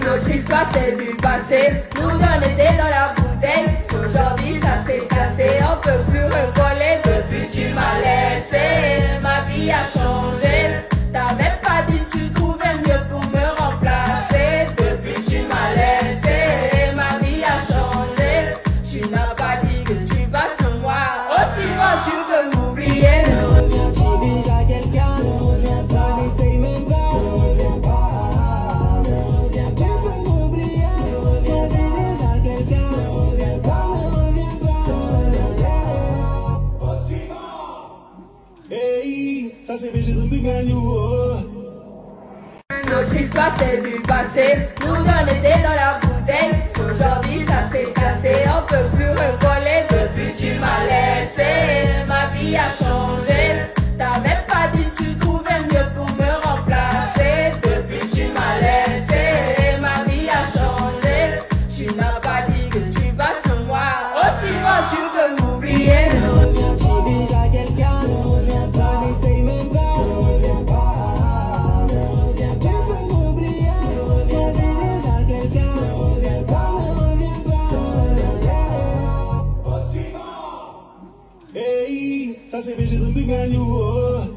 Notre histoire c'est du passé, nous on était dans la bouteille. Aujourd'hui ça s'est cassé, on peut plus recoller. Depuis tu m'as laissé, ma vie a changé. T'avais pas dit que tu trouvais mieux pour me remplacer. Depuis tu m'as laissé, ma vie a changé. Tu n'as pas dit que tu vas sur moi. Aussi loin tu peux m'oublier. Ne reviens pas, déjà quelqu'un. Ne reviens pas, n'essaye même pas. Ne reviens pas, ne reviens pas. Tu peux m'oublier. Ne reviens, j'ai déjà quelqu'un. Ne reviens pas, ne reviens pas. Ne reviens pas. Au suivant. Hey, ça c'est BG de Gagnou. Notre histoire c'est du passé, nous on était dans la bouteille. Aujourd'hui ça s'est cassé, on peut plus recoller. Depuis tu m'as laissé, ma vie a changé. T'avais pas dit que tu trouvais mieux pour me remplacer. Depuis tu m'as laissé, ma vie a changé. Tu n'as pas dit que tu vas sur moi. Aussi loin tu peux m'oublier. Ne reviens pas, déjà quelqu'un. Ne reviens pas, n'essaye même pas. Ne reviens pas, ne reviens pas. Tu peux m'oublier. Ne reviens, j'ai déjà quelqu'un. Ne reviens pas, ne reviens pas. Ne reviens pas. Au suivant. Hey, ça c'est BG de Gagnou.